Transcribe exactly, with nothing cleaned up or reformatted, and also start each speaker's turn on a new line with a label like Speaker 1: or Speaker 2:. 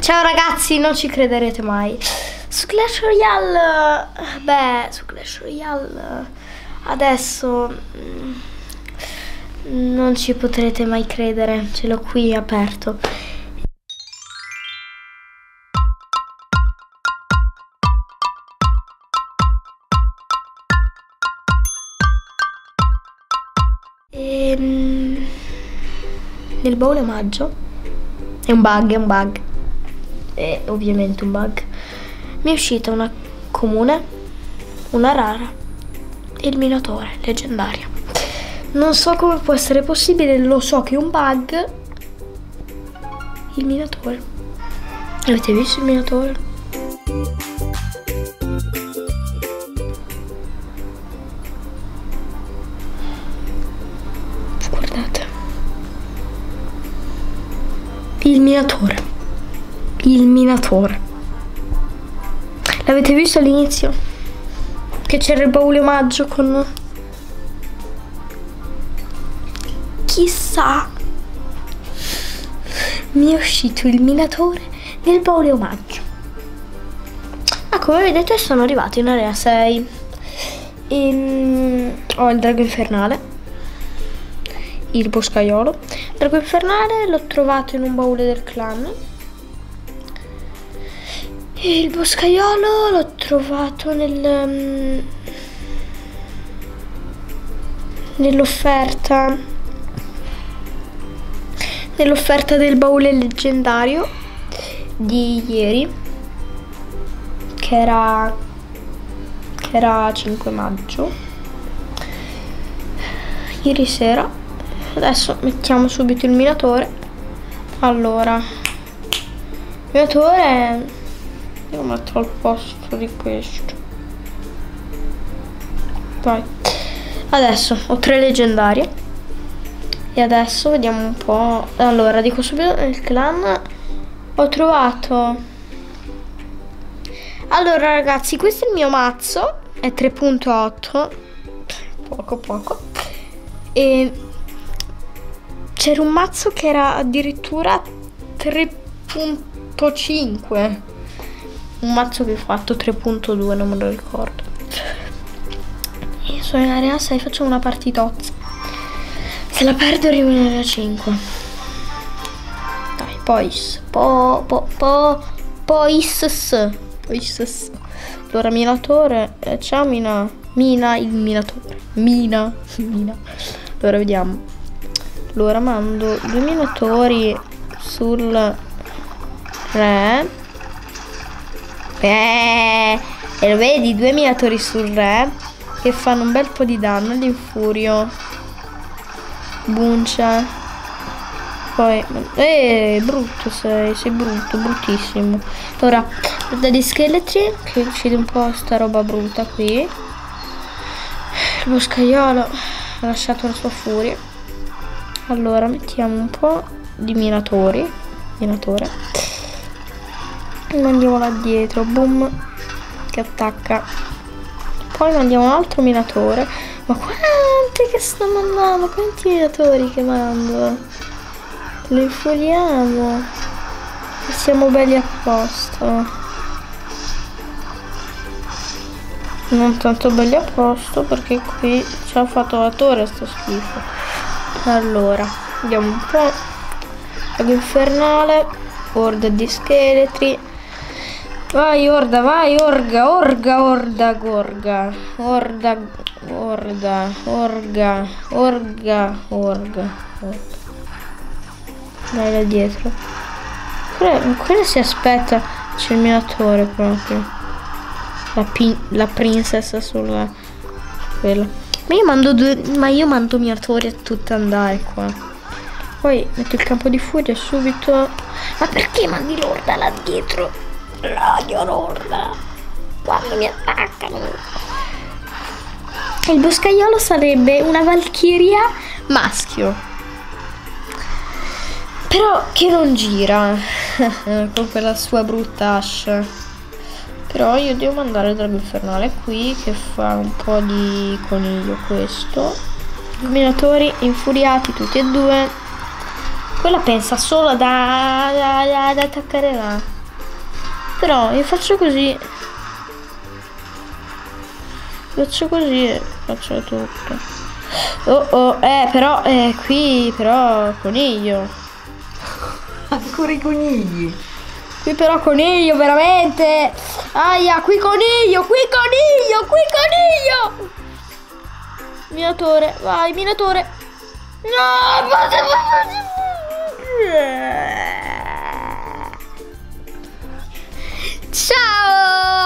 Speaker 1: Ciao ragazzi, non ci crederete mai. Su Clash Royale, beh, su Clash Royale adesso non ci potrete mai credere, ce l'ho qui aperto. E, nel baule omaggio è un bug, è un bug. È ovviamente un bug. Mi è uscita una comune, una rara e il minatore leggendario. Non so come può essere possibile, lo so che è un bug. Il minatore. Avete visto il minatore? Guardate. Il minatore. Il minatore. L'avete visto all'inizio? Che c'era il baule omaggio con... Chissà. Mi è uscito il minatore nel baule omaggio. Ah, come vedete sono arrivato in area sei. E, ho il drago infernale. Il boscaiolo. Il drago infernale l'ho trovato in un baule del clan. E il boscaiolo l'ho trovato nel um, nell'offerta nell'offerta del baule leggendario di ieri, che era che era cinque maggio, ieri sera. Adesso mettiamo subito il minatore. Allora, il minatore io metto al posto di questo. Vai. Adesso ho tre leggendarie. E adesso vediamo un po'. Allora, dico subito, nel clan ho trovato. Allora ragazzi, questo è il mio mazzo. È tre punto otto. Poco poco. E c'era un mazzo che era addirittura tre punto cinque. Un mazzo che ho fatto tre punto due, non me lo ricordo. Io sono in area sei, facciamo una partitozza. Se la perdo arrivo in area cinque. Dai, poi po po po poi poi allora minatore, eh, ciao Mina. Mina il minatore. Mina, Mina. Allora vediamo. Allora mando due minatori sul re. Eh, e lo vedi, due minatori sul re che fanno un bel po' di danno. L'infurio buncia. Poi eh brutto sei, sei brutto, bruttissimo. Ora dagli scheletri che uccide un po' sta roba brutta qui. Il boscaiolo ha lasciato la sua furia. Allora mettiamo un po' di minatori. Minatore. Mandiamo là dietro, boom, che attacca. Poi mandiamo un altro minatore. Ma quanti che sto mandando? Quanti minatori che mando? Lo infuriamo. E siamo belli a posto. Non tanto belli a posto perché qui ci ha fatto la torre sto schifo. Allora, vediamo un po'. Drago infernale, orda di scheletri. Vai orda, vai orga, orga, orda, gorga, orda, orda, orga, orga, orga, orga. Dai là dietro. Quello si aspetta, c'è il minatore proprio. La, la princess sulla quella. Ma io mando due, ma io mando minatori a tutte andare qua. Poi metto il campo di furia subito. Ma perché mandi l'orda là dietro? L'odio l'orda quando mi attaccano. Il boscaiolo sarebbe una valchiria maschio, però che non gira con quella sua brutta ascia. Però io devo mandare il drago infernale qui che fa un po' di coniglio questo. I minatori infuriati tutti e due. Quella pensa solo da, da, da, da attaccare là. Però io faccio così. Faccio così e faccio tutto. Oh oh, eh però, eh qui però coniglio.
Speaker 2: Ancora i conigli.
Speaker 1: Qui però coniglio, veramente. Aia, qui coniglio, qui coniglio, qui coniglio. Minatore, vai, minatore. No, ciao.